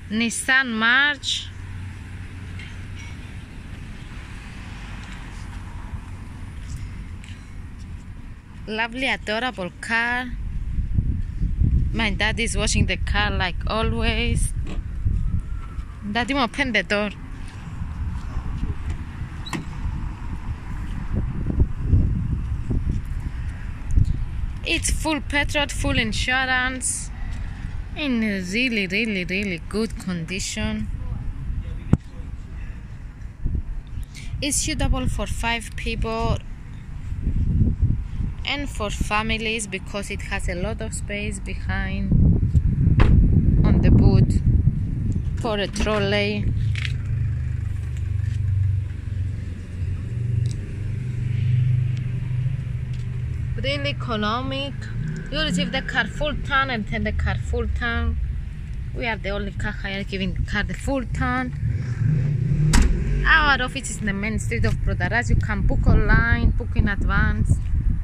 Nissan March. Lovely, adorable car. My dad is washing the car like always. Daddy, open the door. It's full petrol, full insurance, in really good condition. It's suitable for 5 people and for families because it has a lot of space behind on the boot for a trolley. Really economic. You receive the car full tank and then the car full tank. We are the only car hire giving the car the full tank. Our office is in the main street of Protaras. You can book online, book in advance.